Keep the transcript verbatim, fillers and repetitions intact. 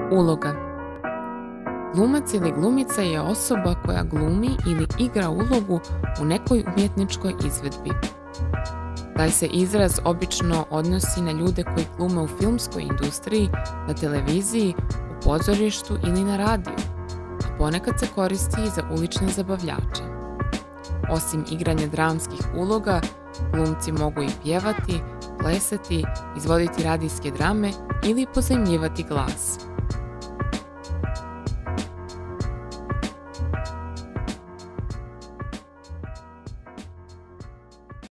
Uloga. Glumac ili glumica je osoba koja glumi ili igra ulogu u nekoj umjetničkoj izvedbi. Taj se izraz obično odnosi na ljude koji glume u filmskoj industriji, na televiziji, u pozorištu ili na radiju, a ponekad se koristi i za ulične zabavljače. Osim igranja dramskih uloga, glumci mogu i pjevati, plesati, izvoditi radijske drame ili pozajmljivati glas.